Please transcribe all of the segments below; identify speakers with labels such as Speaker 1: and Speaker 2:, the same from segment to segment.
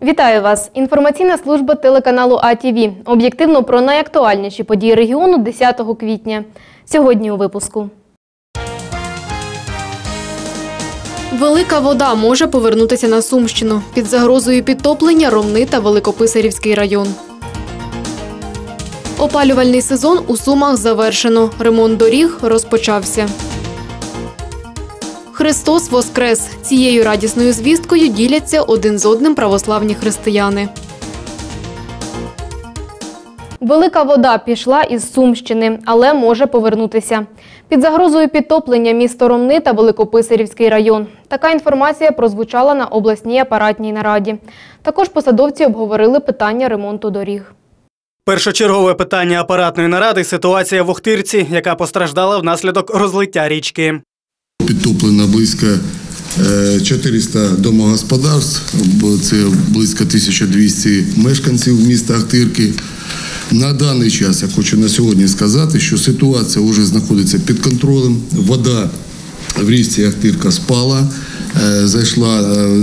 Speaker 1: Вітаю вас! Інформаційна служба телеканалу АТВ. Об'єктивно про найактуальніші події регіону 10 квітня. Сьогодні у випуску. Велика вода може повернутися на Сумщину. Під загрозою підтоплення Ромни та Великописарівський район. Опалювальний сезон у Сумах завершено. Ремонт доріг розпочався. Христос воскрес! Цією радісною звісткою діляться один з одним православні християни. Велика вода пішла із Сумщини, але може повернутися. Під загрозою підтоплення місто Ромни та Великописарівський район. Така інформація прозвучала на обласній апаратній нараді. Також посадовці обговорили питання ремонту доріг.
Speaker 2: Першочергове питання апаратної наради – ситуація в Охтирці, яка постраждала внаслідок розлиття річки.
Speaker 3: Підтоплено близько 400 домогосподарств, це близько 1200 мешканців міста Охтирки. На даний час, я хочу на сьогодні сказати, що ситуація вже знаходиться під контролем. Вода в річці Охтирка спала, зайшла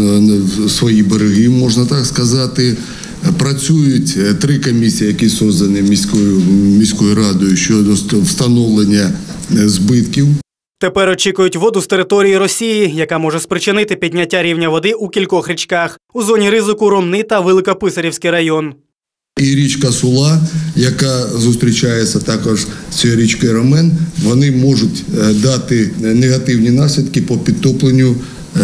Speaker 3: в свої береги, можна так сказати. Працюють 3 комісії, які створені міською радою щодо встановлення збитків.
Speaker 2: Тепер очікують воду з території Росії, яка може спричинити підняття рівня води у кількох річках. У зоні ризику Ромни та Великописарівський район.
Speaker 3: І річка Сула, яка зустрічається також з цією річкою Ромен, вони можуть дати негативні наслідки по підтопленню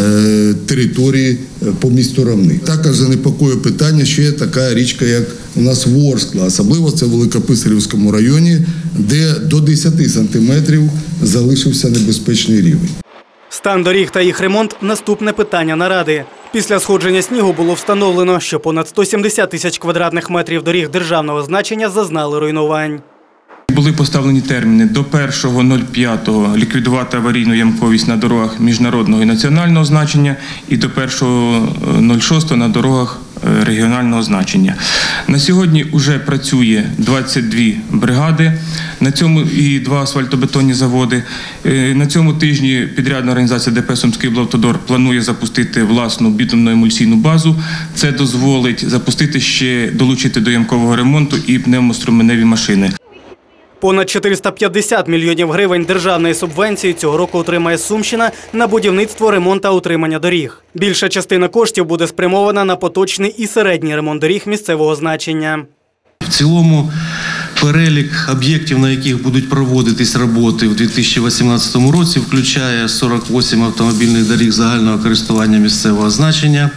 Speaker 3: території по місту Ромни. Також занепокоює питання ще така річка, як у нас Ворскла, особливо це в Великописарівському районі, де до 10 сантиметрів залишився небезпечний рівень.
Speaker 2: Стан доріг та їх ремонт – наступне питання наради. Після сходження снігу було встановлено, що понад 170 тисяч квадратних метрів доріг державного значення зазнали руйнувань.
Speaker 4: Були поставлені терміни до 1.05 ліквідувати аварійну ямковість на дорогах міжнародного і національного значення і до 1.06 на дорогах регіонального значення. На сьогодні вже працює 22 бригади, на цьому і 2 асфальтобетонні заводи. На цьому тижні підрядна організація ДП «Сумський облавтодор» планує запустити власну бітумно-емульсійну базу. Це дозволить запустити ще, долучити до ямкового ремонту і пневмоструменеві машини.
Speaker 2: Понад 450 мільйонів гривень державної субвенції цього року отримає Сумщина на будівництво, ремонт та утримання доріг. Більша частина коштів буде спрямована на поточний і середній ремонт доріг місцевого значення.
Speaker 5: В цілому перелік об'єктів, на яких будуть проводитись роботи в 2018 році, включає 48 автомобільних доріг загального користування місцевого значення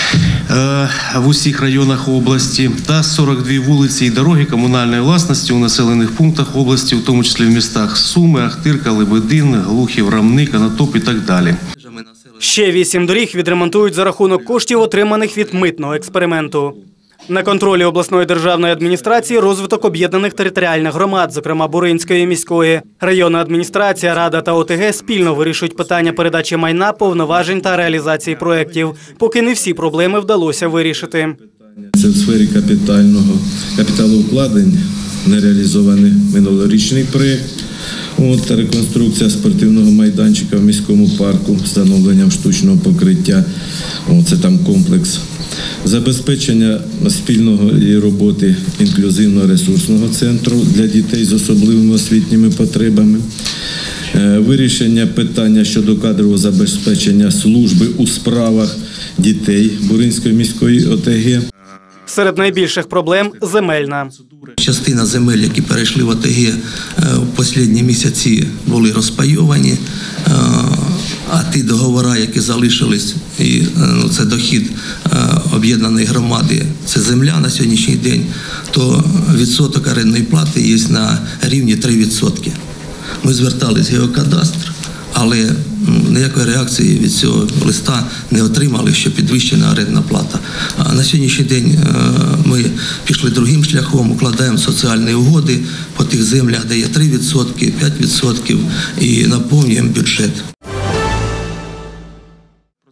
Speaker 5: в усіх районах області та 42 вулиці і дороги комунальної власності у населених пунктах області, в тому числі в містах Суми, Охтирка, Лебедин, Глухів, Ромни, Конотоп і так далі.
Speaker 2: Ще 8 доріг відремонтують за рахунок коштів, отриманих від митного експерименту. На контролі обласної державної адміністрації розвиток об'єднаних територіальних громад, зокрема Буринської міської. Районна адміністрація, рада та ОТГ спільно вирішують питання передачі майна, повноважень та реалізації проєктів, поки не всі проблеми вдалося вирішити.
Speaker 6: Це в сфері капіталовкладень нереалізований минулорічний проєкт. Реконструкція спортивного майданчика в міському парку, встановленням штучного покриття. Це там комплекс. Забезпечення спільної роботи інклюзивного ресурсного центру для дітей з особливими освітніми потребами. Вирішення питання щодо кадрового забезпечення служби у справах дітей Буринської міської ОТГ.
Speaker 2: Серед найбільших проблем – земельна.
Speaker 7: Частина земель, які перейшли в ОТГ в останні місяці, були розпайовані. А ті договори, які залишились, і це дохід об'єднаної громади, це земля на сьогоднішній день, то відсоток орендної плати є на рівні 3%. Ми звертались в Геокадастр, але ніякої реакції від цього листа не отримали, що підвищена орендна плата. А на сьогоднішній день ми пішли другим шляхом, укладаємо соціальні угоди по тих землях, де є 3%, 5% і наповнюємо бюджет.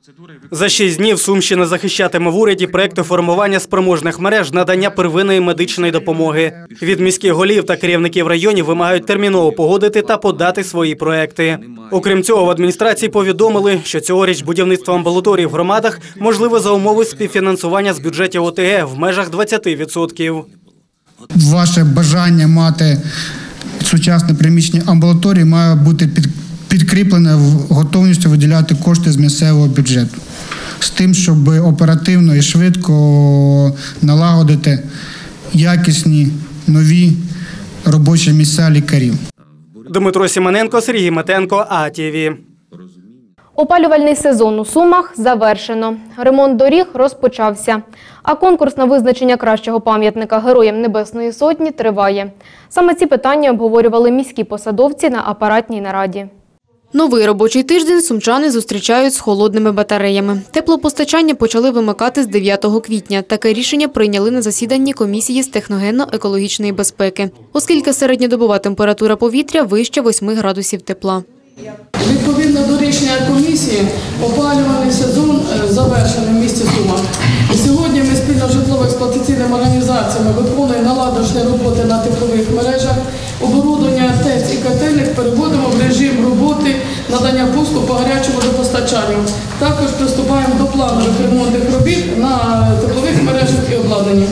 Speaker 2: За 6 днів Сумщина захищатиме в уряді проекти формування спроможних мереж надання первинної медичної допомоги. Від міських голів та керівників районів вимагають терміново погодити та подати свої проекти. Окрім цього, в адміністрації повідомили, що цьогоріч будівництво амбулаторій в громадах можливе за умови співфінансування з бюджетів ОТГ в межах 20%.
Speaker 8: Ваше бажання мати сучасне приміщення амбулаторії має бути підкріплене готовністю виділяти кошти з місцевого бюджету. З тим, щоб оперативно і швидко налагодити якісні, нові робочі місця лікарів.
Speaker 2: Дмитро Сімоненко, Сергій Метенко, АТВ.
Speaker 1: Опалювальний сезон у Сумах завершено. Ремонт доріг розпочався. А конкурс на визначення кращого пам'ятника Героям Небесної Сотні триває. Саме ці питання обговорювали міські посадовці на апаратній нараді. Новий робочий тиждень сумчани зустрічають з холодними батареями. Теплопостачання почали вимикати з 9 квітня. Таке рішення прийняли на засіданні комісії з техногенно-екологічної безпеки, оскільки середньодобова температура повітря вище 8 градусів тепла.
Speaker 9: Відповідно до рішення комісії, опалювальний сезон завершений в місті Сума. Сьогодні ми спільно з житлово-експлуатаційними організаціями виконуємо наладочні роботи на теплових мережах, оборудовання ТЕЦ і котельних переводимо в режим роботи надання послуг по гарячому водопостачанню. Також приступаємо до планових ремонтних робіт на теплових мережах і обладнанні.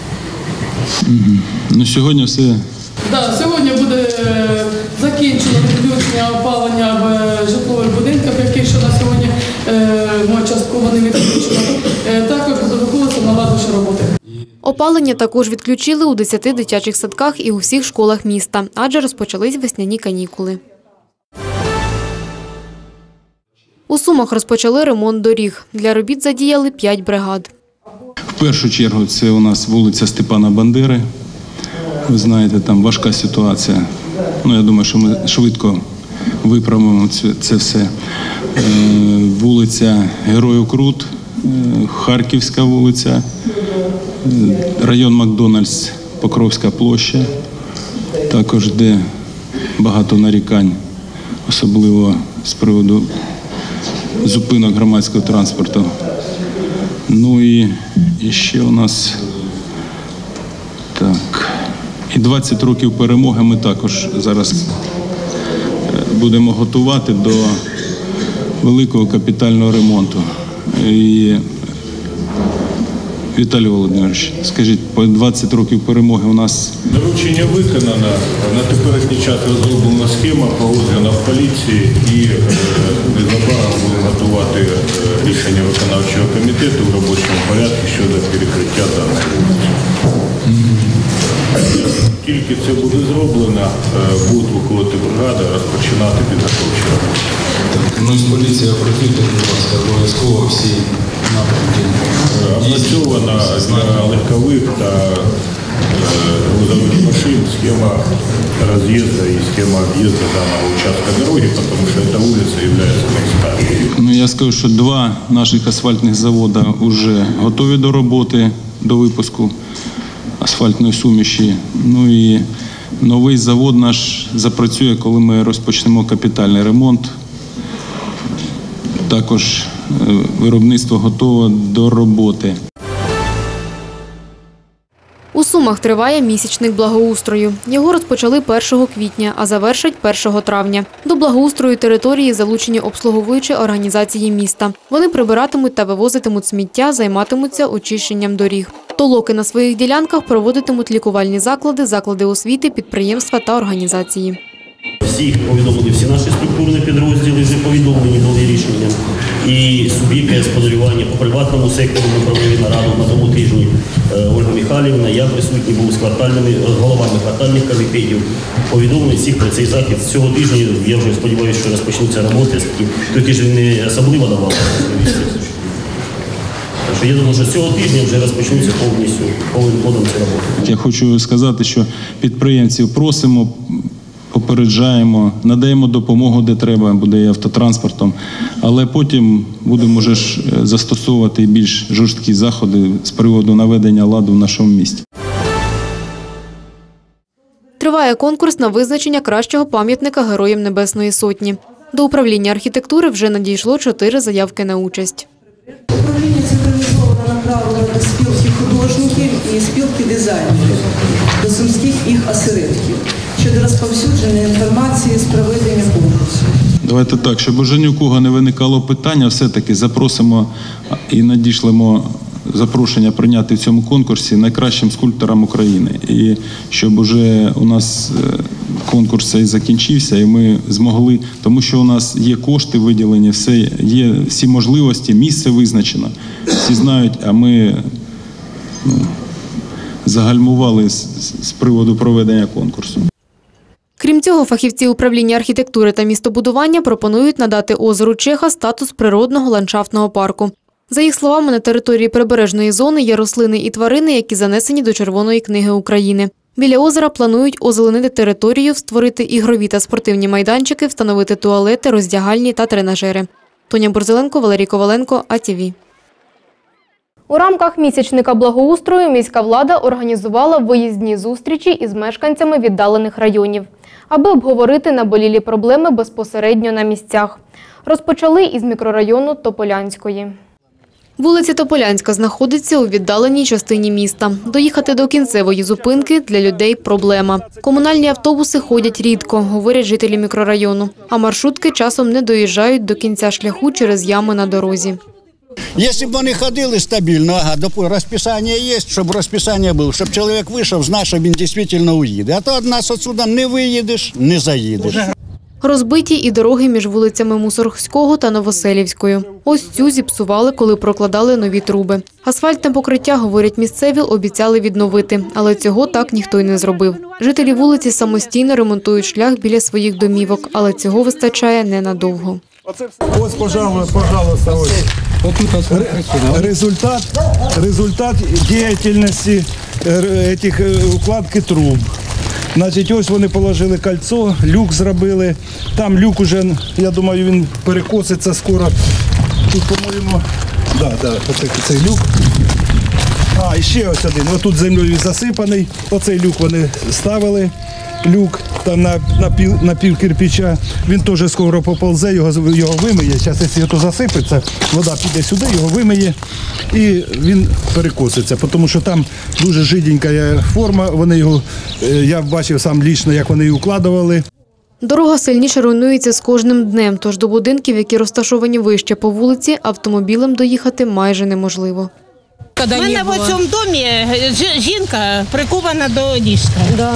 Speaker 10: Сьогодні все.
Speaker 9: Сьогодні буде закінчено відключення опалення в житлових будинках, які ще на сьогодні частково не відключено. Також буде виконуватися наладочні роботи.
Speaker 1: Опалення також відключили у 10 дитячих садках і у всіх школах міста, адже розпочались весняні канікули. У Сумах розпочали ремонт доріг. Для робіт задіяли 5 бригад.
Speaker 10: В першу чергу це у нас вулиця Степана Бандери. Ви знаєте, там важка ситуація. Я думаю, що ми швидко виправимо це все. Вулиця Героїв Крут, Харківська вулиця, район Макдональдс, Покровська площа. Також де багато нарікань, особливо з приводу зупинок громадського транспорту. І ще у нас і 20 років перемоги ми також зараз будемо готувати до великого капітального ремонту. І, Віталій Володимирович, скажіть, по 20 років перемоги у нас...
Speaker 11: Доручення виконано, на теперішній час розроблена схема, погоджена в поліції і незабаром будемо готувати рішення виконавчого комітету в робочому порядку щодо перекриття даної вулиці. Тільки це буде зроблено, будуть виходити бригади, розпочинати підготовчі роботи.
Speaker 10: З поліції працюйте, будь ласка, обов'язково всі напрямки.
Speaker 11: Опрацьована для легкових та грузових машин схема роз'їзду і схема об'їзду даного участка дороги, тому що ця вулиця є найстаршою.
Speaker 10: Я скажу, що 2 наших асфальтних заводи вже готові до роботи, до випуску асфальтної суміші. І новий завод наш запрацює, коли ми розпочнемо капітальний ремонт. Також виробництво готове до роботи.
Speaker 1: У Сумах триває місячник благоустрою. Його розпочали 1 квітня, а завершать 1 травня. До благоустрою території залучені обслуговуючі організації міста. Вони прибиратимуть та вивозитимуть сміття, займатимуться очищенням доріг. Толоки на своїх ділянках проводитимуть лікувальні заклади, заклади освіти, підприємства та організації.
Speaker 12: Всіх повідомлені, всі наші структурні підрозділи вже повідомлені були рішенням. І суб'єкти господарювання по приватному сектору ми провели нараду на тому тижні. Ольга Михайлівна, я присутній був з головами квартальних комітетів. Повідомлені всіх про цей захід. З цього тижня, я вже сподіваюся, що розпочнуться роботи. Той тиждень не особливо давав можливість. Я думаю, що з цього тижня вже розпочнуться повним ходом ці роботи.
Speaker 10: Я хочу сказати, що підприємців просимо, попереджаємо, надаємо допомогу, де треба, буде і автотранспортом, але потім будемо вже застосовувати більш жорсткі заходи з приводу наведення ладу в нашому місті.
Speaker 1: Триває конкурс на визначення кращого пам'ятника Героям Небесної Сотні. До управління архітектури вже надійшло 4 заявки на участь.
Speaker 13: Управління централізовано направлено до спілки художників і спілки дизайнерів, до сумських їх осередків щодо розповсюдження інформації з проведення конкурсу.
Speaker 10: Давайте так, щоб уже ні у кого не виникало питання, все-таки запросимо і надішлемо запрошення прийняти в цьому конкурсі найкращим скульпторам України. І щоб уже у нас конкурс цей закінчився і ми змогли, тому що у нас є кошти виділені, є всі можливості, місце визначено. Всі знають, а ми загальмували з приводу проведення конкурсу.
Speaker 1: Крім цього, фахівці управління архітектури та містобудування пропонують надати озеру Чеха статус природного ландшафтного парку. За їх словами, на території прибережної зони є рослини і тварини, які занесені до Червоної книги України. Біля озера планують озеленити територію, створити ігрові та спортивні майданчики, встановити туалети, роздягальні та тренажери. Тоня Борзеленко, Валерій Коваленко, АТВ. У рамках місячника благоустрою міська влада організувала виїзні зустрічі із мешканцями віддалених районів, аби обговорити наболілі проблеми безпосередньо на місцях. Розпочали із мікрорайону Тополянської. Вулиця Тополянська знаходиться у віддаленій частині міста. Доїхати до кінцевої зупинки для людей – проблема. Комунальні автобуси ходять рідко, говорять жителі мікрорайону. А маршрутки часом не доїжджають до кінця шляху через ями на дорозі.
Speaker 14: Якщо б вони ходили стабільно, розписання є, щоб розписання було, щоб чоловік вийшов, знав, що він дійсно уїде. А то від нас відсюди не виїдеш, не заїдеш.
Speaker 1: Розбиті і дороги між вулицями Мусоргського та Новоселівською. Ось цю зіпсували, коли прокладали нові труби. Асфальтне покриття, говорять місцеві, обіцяли відновити, але цього так ніхто й не зробив. Жителі вулиці самостійно ремонтують шлях біля своїх домівок, але цього вистачає ненадовго.
Speaker 15: Ось, пожалуйста, ось. Результат діяльності укладки труб. Значить, ось вони положили кольцо, люк зробили. Там люк уже, я думаю, він перекоситься скоро. Тут, по-моєму, цей люк. І ще ось один. Ось тут землею засипаний. Оцей люк вони ставили. Люк там на пів кирпича. Він теж скоро поползе, його вимиє. Зараз, якщо то засипеться, вода піде сюди, його вимиє і він перекоситься. Тому що там дуже жиденька форма. Вони його, я бачив сам лічно, як вони її укладували.
Speaker 1: Дорога сильніше руйнується з кожним днем, тож до будинків, які розташовані вище по вулиці, автомобілем доїхати майже неможливо.
Speaker 16: У мене в цьому домі жінка прикована до ліжка.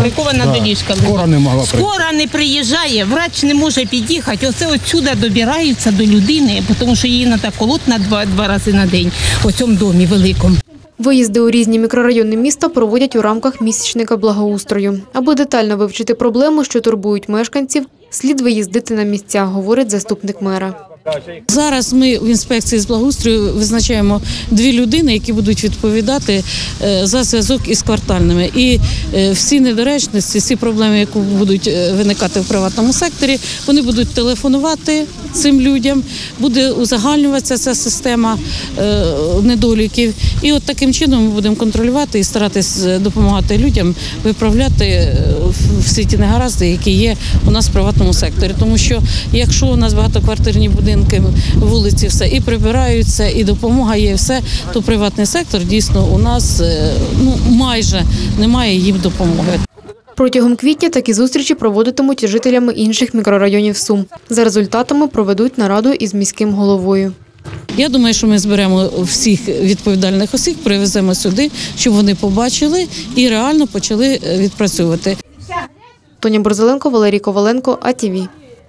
Speaker 16: Скоро не приїжджає, врач не може під'їхати. Оце отсюди добираються до людини, тому що її треба колоти два рази на день у цьому домі великому.
Speaker 1: Виїзди у різні мікрорайони міста проводять у рамках місячника благоустрою. Аби детально вивчити проблеми, що турбують мешканців, слід виїздити на місця, говорить заступник мера.
Speaker 17: Зараз ми в інспекції з благоустрою визначаємо 2 людини, які будуть відповідати за зв'язок із квартальними. І всі недоречності, всі проблеми, які будуть виникати в приватному секторі, вони будуть телефонувати цим людям, буде узагальнюватися ця система недоліків. І от таким чином ми будемо контролювати і старатись допомагати людям виправляти всі ті негаразди, які є у нас в приватному секторі. Тому що якщо у нас багатоквартирні будинки, вулиці, все і прибираються, і допомога є, все, то приватний сектор дійсно у нас майже немає їм допомоги.
Speaker 1: Протягом квітня такі зустрічі проводитимуть із жителями інших мікрорайонів Сум. За результатами проведуть нараду із міським головою.
Speaker 17: Я думаю, що ми зберемо всіх відповідальних осіб, привеземо сюди, щоб вони побачили і реально почали відпрацьовувати.
Speaker 1: Тоня Борзеленко, Валерій Коваленко, АТВ.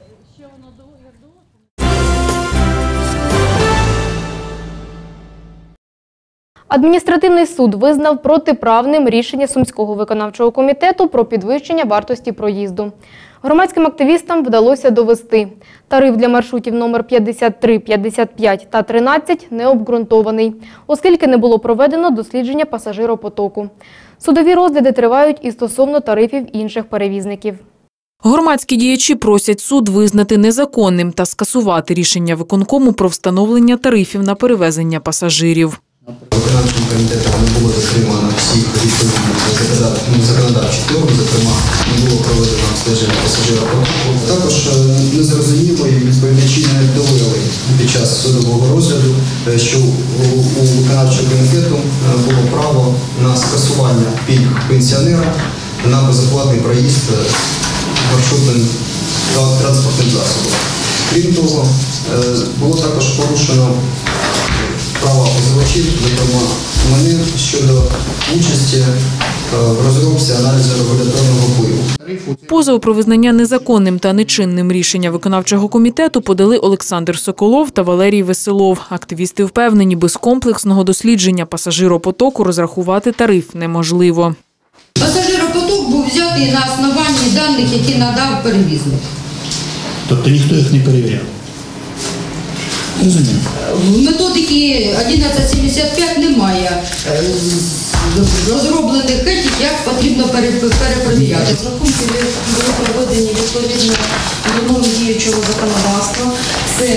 Speaker 1: Адміністративний суд визнав протиправним рішення Сумського виконавчого комітету про підвищення вартості проїзду. Громадським активістам вдалося довести. Тариф для маршрутів номер 53, 55 та 13 необґрунтований, оскільки не було проведено дослідження пасажиропотоку. Судові розгляди тривають і стосовно тарифів інших перевізників.
Speaker 18: Громадські діячі просять суд визнати незаконним та скасувати рішення виконкому про встановлення тарифів на перевезення пасажирів.
Speaker 19: Виконавчим комітетом не було дотримано всіх відповідні законодавчі норми, зокрема, не було проведено обстеження пасажиропотоку. Також незрозуміло і відповідачі не довели під час судового розгляду, що у виконавчого комітету було право на скасування пільг пенсіонера на безоплатний проїзд маршрутним транспортним засобом. Крім того, було також порушено права позивачів, зокрема мене, щодо участі в розробці аналізу регуляторного впливу.
Speaker 18: Позов про визнання незаконним та нечинним рішення виконавчого комітету подали Олександр Соколов та Валерій Веселов. Активісти впевнені, без комплексного дослідження пасажиропотоку розрахувати тариф неможливо.
Speaker 20: Пасажиропоток був взятий на основанні даних, які надав перевізник.
Speaker 21: Тобто ніхто їх не перевіряв? Розумію.
Speaker 20: В методики 1175 немає розроблених етик, як потрібно перепровіряти.
Speaker 22: Розрахунки були проведені відповідно до норм діючого законодавства. Це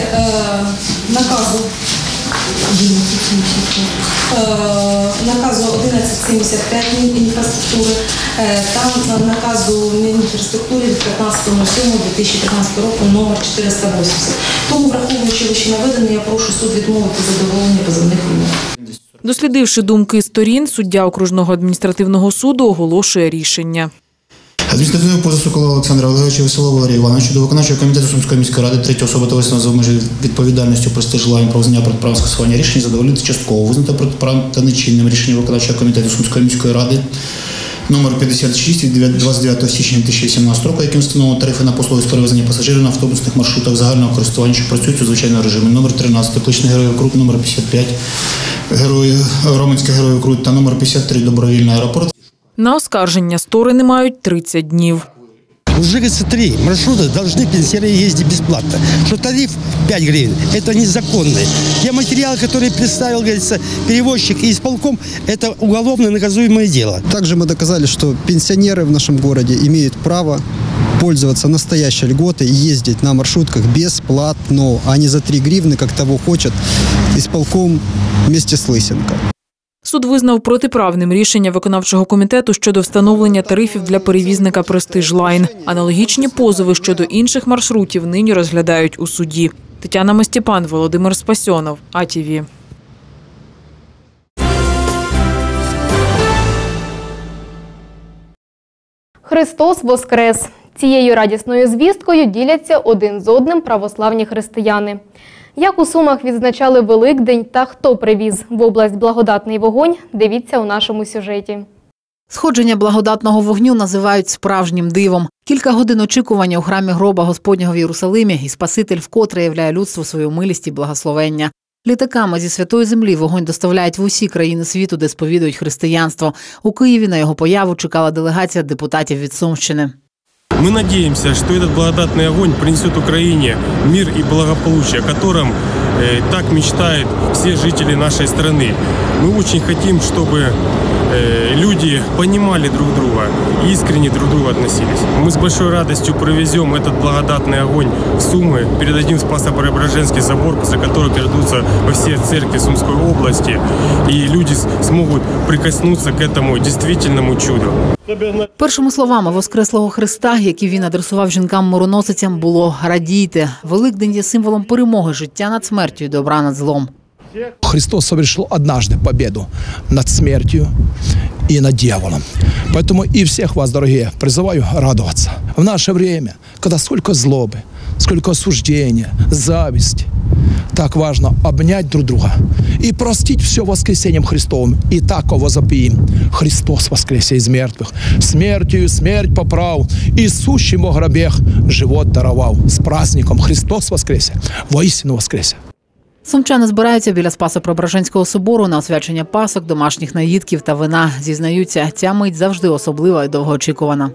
Speaker 22: наказу 1175 Мінінфраструктури та наказу Мінінфраструктури від 15.07.2015 року номер 480. Тому, враховуючи вище наведене, я прошу суд відмовити задоволення позовних вимог.
Speaker 18: Дослідивши думки сторін, суддя окружного адміністративного суду оголошує рішення.
Speaker 21: Адміністративний позов Соколова Олександра Олеговича, Веселова Валерія Івановича до виконавчого комітету Сумської міської ради, третя особа товариства з обмеженою відповідальністю простежелання про визнання протиправного скасування рішення задовольнити частково, визнати протиправним та нечинним рішення виконавчого комітету Сумської міської ради номер 56 від 29 січня 2017 року, яким встановлено тарифи на послуги з перевезення пасажирів на автобусних маршрутах загального користування, що працюють у звичайному режимі, номер 13 Тепличний Героїв Крут, номер 55 Роменський Героїв Крут та номер 53 Добровільний аеропорт.
Speaker 18: На оскарження сторони мають 30 днів.
Speaker 23: Уже, говорится, 3 маршрута должны пенсионеры ездить бесплатно. Что тариф 5 гривен, это незаконно. Те материалы, которые представил, говорится, перевозчик и исполком, это уголовно наказуемое дело.
Speaker 24: Также мы доказали, что пенсионеры в нашем городе имеют право пользоваться настоящей льготой и ездить на маршрутках бесплатно, а не за 3 гривны, как того хочет исполком вместе с Лысенко.
Speaker 18: Суд визнав протиправним рішення виконавчого комітету щодо встановлення тарифів для перевізника «Престиж Лайн». Аналогічні позови щодо інших маршрутів нині розглядають у суді. Тетяна Мастєпан, Володимир Спасьонов, АТВ.
Speaker 1: Христос воскрес! Цією радісною звісткою діляться один з одним православні християни. Як у Сумах відзначали Великдень та хто привіз в область благодатний вогонь, дивіться у нашому сюжеті.
Speaker 25: Сходження благодатного вогню називають справжнім дивом. Кілька годин очікування у храмі гроба Господнього в Єрусалимі, і Спаситель вкотре являє людству свою милість і благословення. Літаками зі Святої Землі вогонь доставляють в усі країни світу, де сповідують християнство. У Києві на його появу чекала делегація депутатів від Сумщини.
Speaker 26: Мы надеемся, что этот благодатный огонь принесет Украине мир и благополучие, о котором так мечтают все жители нашей страны. Мы очень хотим, чтобы люди понимали друг друга, искренне друг к другу относились. Мы с большой радостью провезем этот благодатный огонь в Сумы, передадим в Спасо-Преображенский собор, после которого передадутся во все церкви Сумской области, и люди смогут прикоснуться к этому действительному чуду.
Speaker 25: Першими словами Воскреслого Христа, які він адресував жінкам-мироносицям, було «Радійте». Великдень є символом перемоги життя над смертю і добра над злом.
Speaker 27: Христос совершил однажды победу над смертью и над дьяволом. Поэтому и всех вас, дорогие, призываю радоваться. В наше время, когда сколько злобы, сколько осуждения, зависти, так важно обнять друг друга и простить все воскресением Христовым. И так возопьем: Христос воскресе из мертвых, смертью смерть поправ, и сущему гробех живот даровал. С праздником Христос воскресе, воистину воскресе.
Speaker 25: Сумчани збираються біля Спасо-Преображенського собору на освячення пасок, домашніх наїдків та вина. Зізнаються, ця мить завжди особлива і довгоочікувана.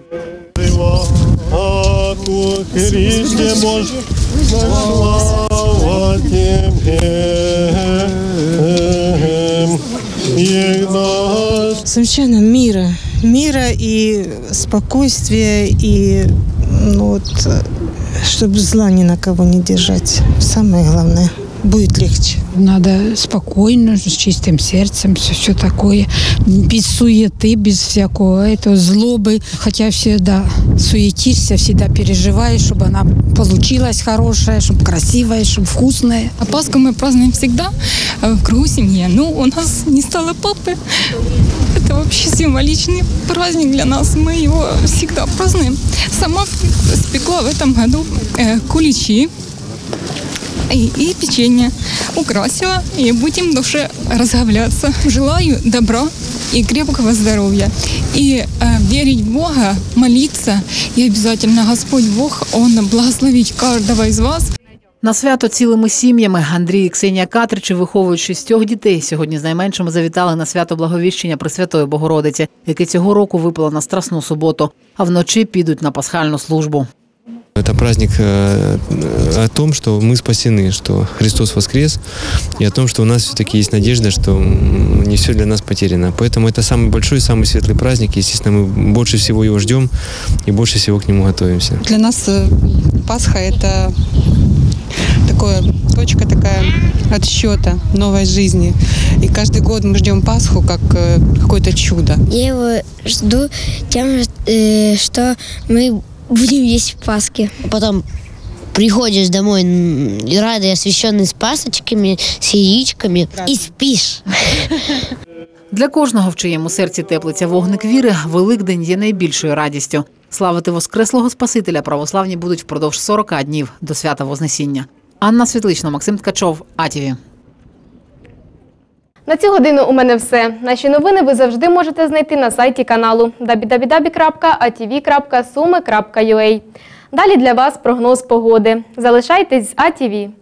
Speaker 28: Сумчанам мира и спокойствия, и чтобы зла ни на кого не держать. Самое главное. будет легче.
Speaker 2: Надо спокойно, с чистым сердцем, все такое, без суеты, без всякого этого злобы. Хотя всегда суетишься, всегда переживаешь, чтобы она получилась хорошая, чтобы красивая, чтобы вкусная.
Speaker 3: А Пасху мы празднуем всегда в кругу семьи. Ну, у нас не стало папы. Это вообще символичный праздник для нас. Мы его всегда празднуем. Сама спекла в этом году куличи и печенье. Украсила и будем в душе разговляться. Желаю добра и крепкого здоровья. И верить в Бога, молиться. И обязательно Господь Бог, Он благословить каждого из вас.
Speaker 25: На свято цілими сім'ями Андрій і Ксенія Катричі виховують 6 дітей. Сьогодні з найменшими завітали на свято Благовіщення Пресвятої Богородиці, яке цього року випало на Страсну суботу, а вночі підуть на пасхальну службу.
Speaker 4: Это праздник о том, что мы спасены, что Христос воскрес, и о том, что у нас все-таки есть надежда, что не все для нас потеряно. Поэтому это самый большой, самый светлый праздник. Естественно, мы больше всего его ждем и больше всего к нему готовимся.
Speaker 28: Для нас Пасха – это точка такая отсчета новой жизни. И каждый год мы ждем Пасху как какое-то чудо.
Speaker 5: Я его жду тем, что мы будем есть Пасхи.
Speaker 6: Потом приходишь домой радый, освещенный с пасочками, с яичками, и спишь.
Speaker 25: Для кожного, в чиєму серці теплиться вогник віри, Великдень є найбільшою радістю. Славити Воскреслого Спасителя православні будуть впродовж 40 днів до свята Вознесіння. Анна Світлична, Максим Ткачов, АТВ.
Speaker 1: На цю годину у мене все. Наші новини ви завжди можете знайти на сайті каналу www.atv.sumy.ua. Далі для вас прогноз погоди. Залишайтесь з АТВ.